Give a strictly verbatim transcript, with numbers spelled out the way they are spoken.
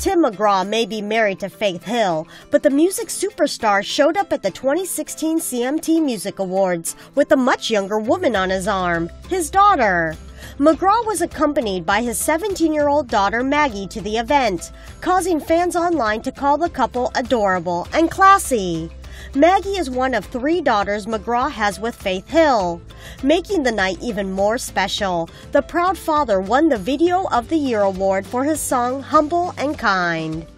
Tim McGraw may be married to Faith Hill, but the music superstar showed up at the twenty sixteen C M T Music Awards with a much younger woman on his arm, his daughter. McGraw was accompanied by his seventeen-year-old daughter Maggie to the event, causing fans online to call the couple adorable and classy. Maggie is one of three daughters McGraw has with Faith Hill. Making the night even more special, the proud father won the Video of the Year award for his song Humble and Kind.